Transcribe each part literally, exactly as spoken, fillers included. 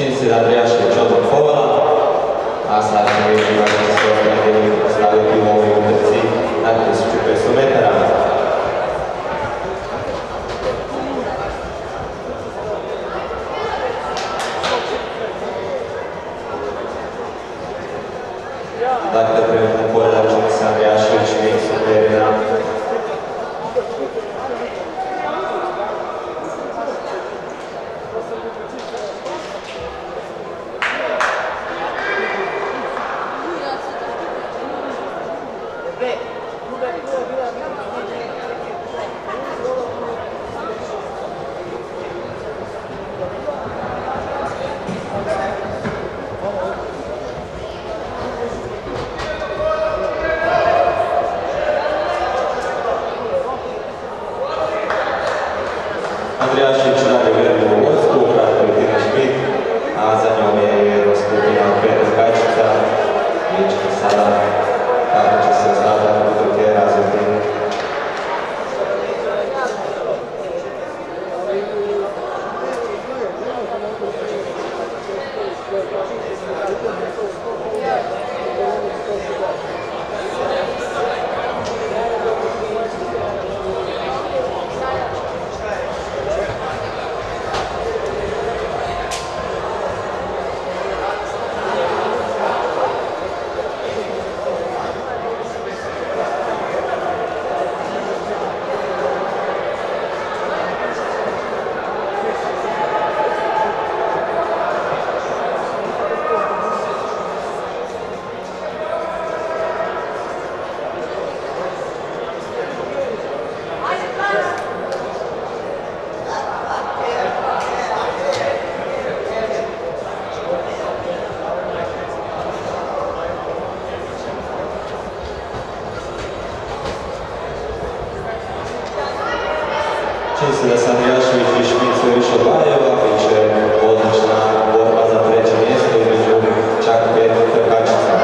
Čini se da Andrijašević odmah povala, a sad ćemo vidjeti kako će se ostali staviti u ovoj utrci na tisuću petsto metara. Dakle, trenutno poredak čini se Andrijašević, Miksu, Perina. Andrijašević dalje vreme u vodstvu, kratko je Tina Šmit, a za njom je jedna skupina Petar Kajčica. Vidjet ćemo sada kako će se ostatak utrke razviti. Čini se da se Andrijašević i Šmit sve više odvajaju, a bit će odlična borba za treće mjesto između čak pet trkačica.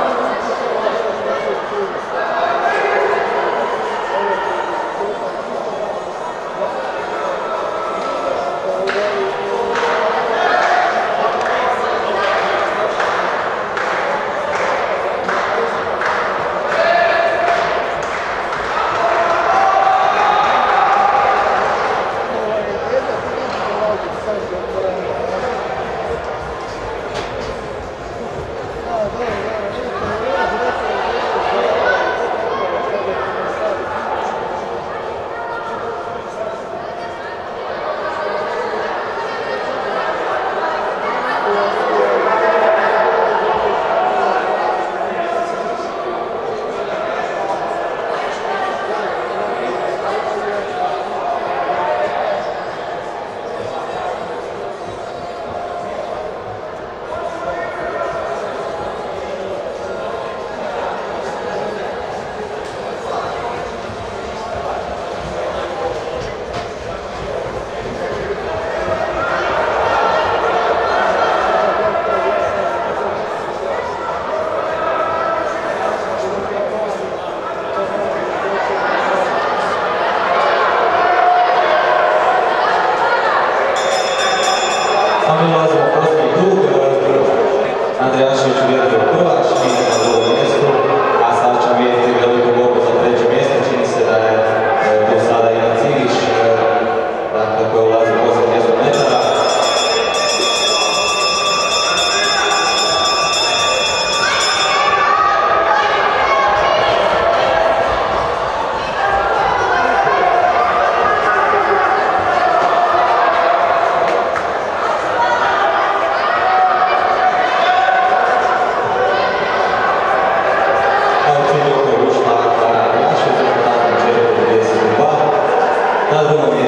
Ulazimo u posljednji krug, Andrijašević uvjetio prva, Šmit na drugom mjestu, a sad ćemo vidjeti veliku borbu za treće mjesto. Čini se da je tu sada Ivan Cigić, dakle koji ulazi u posljednje mjesto metara. Na drugom